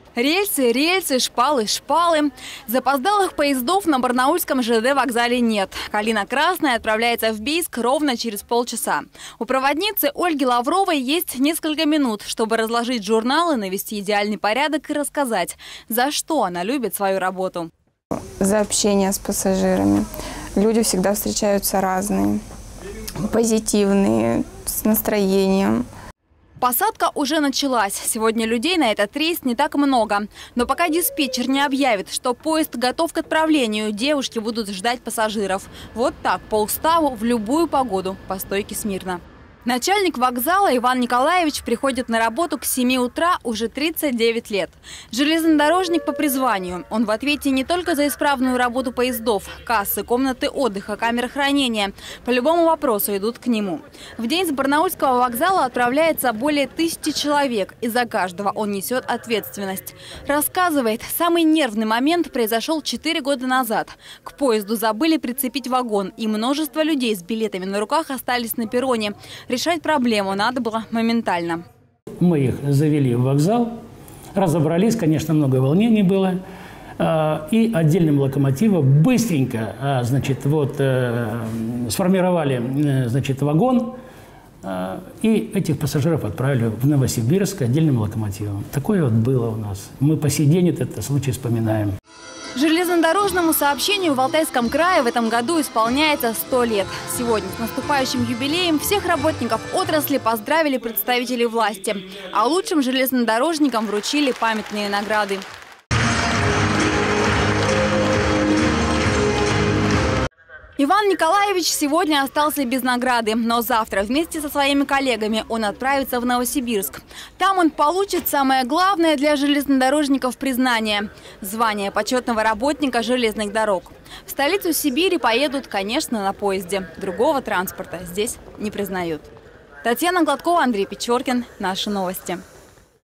Рельсы, рельсы, шпалы, шпалы. Запоздалых поездов на барнаульском ЖД вокзале нет. Калина Красная отправляется в Бийск ровно через полчаса. У проводницы Ольги Лавровой есть несколько минут, чтобы разложить журналы, навести идеальный порядок и рассказать, за что она любит свою работу. За общение с пассажирами. Люди всегда встречаются разные, позитивные, с настроением. Посадка уже началась. Сегодня людей на этот рейс не так много. Но пока диспетчер не объявит, что поезд готов к отправлению, девушки будут ждать пассажиров. Вот так, по уставу, в любую погоду, по стойке смирно. Начальник вокзала Иван Николаевич приходит на работу к 7 утра уже 39 лет. Железнодорожник по призванию. Он в ответе не только за исправную работу поездов, кассы, комнаты отдыха, камеры хранения. По любому вопросу идут к нему. В день с барнаульского вокзала отправляется более 1000 человек, и за каждого он несет ответственность. Рассказывает, самый нервный момент произошел 4 года назад. К поезду забыли прицепить вагон, и множество людей с билетами на руках остались на перроне. Решать проблему надо было моментально. Мы их завели в вокзал, разобрались, конечно, много волнений было. И отдельным локомотивом быстренько сформировали вагон. И этих пассажиров отправили в Новосибирск отдельным локомотивом. Такое вот было у нас. Мы по сей день этот случай вспоминаем. Железнодорожному сообщению в Алтайском крае в этом году исполняется 100 лет. Сегодня с наступающим юбилеем всех работников отрасли поздравили представители власти. А лучшим железнодорожникам вручили памятные награды. Иван Николаевич сегодня остался без награды, но завтра вместе со своими коллегами он отправится в Новосибирск. Там он получит самое главное для железнодорожников признание – звание почетного работника железных дорог. В столицу Сибири поедут, конечно, на поезде. Другого транспорта здесь не признают. Татьяна Гладкова, Андрей Печоркин. Наши новости.